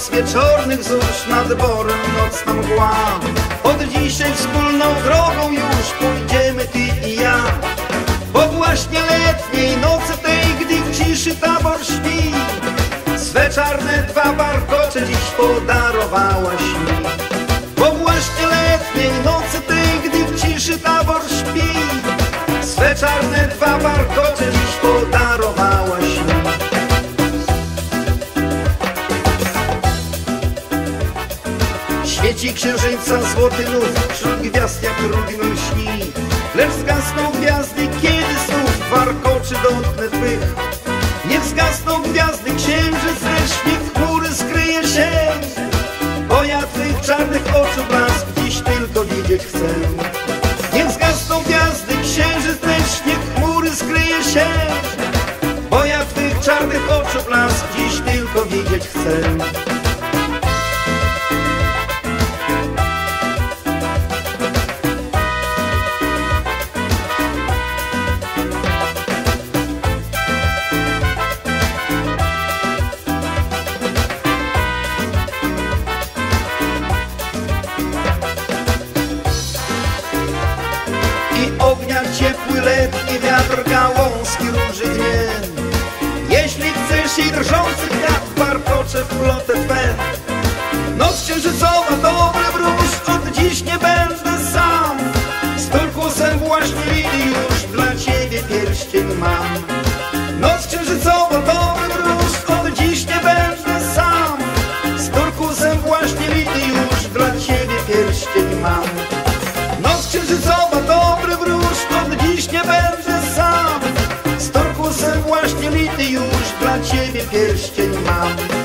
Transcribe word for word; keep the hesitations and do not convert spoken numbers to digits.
las wieczornych zórz, nad borem nocna mgła. Od dzisiaj wspólną drogą już pójdziemy ty i ja, bo właśnie letniej nocy tej, gdy w ciszy tabor śpi, swe czarne dwa warkocze dziś podarowałaś mi. Bo właśnie letniej nocy tej, gdy w ciszy tabor śpi, swe czarne dwa warkocze dziś podarowałaś mi. Świeci księżyca złoty lud, wśród gwiazd jak rubin lśni, lecz zgasną gwiazdy, kiedy znów warkoczy dotknę twych. Niech zgasną gwiazdy, księżyc leśnie, w chmury skryje się, bo ja twych czarnych oczu blask dziś tylko widzieć chcę. Niech zgasną gwiazdy, księżyc leśnie, w chmury skryje się, bo ja twych czarnych oczu blask dziś tylko widzieć chcę. Ognia ciepły letni wiatr gałązki róży dnie. Jeśli chcesz i drżący kwiat warkocze w plotę twe. Noc księżycowa, dobry wróż, od dziś nie będę sam. Z turkusem właśnie lili już dla ciebie pierścień mam. Noc księżycowa, dobry wróż, od dziś nie będę sam. Z turkusem właśnie lili już dla ciebie pierścień mam. Noc księżycowa, dobry wróż, od dziś nie będę sam. Z turkusem właśnie lity już dla ciebie pierścień mam.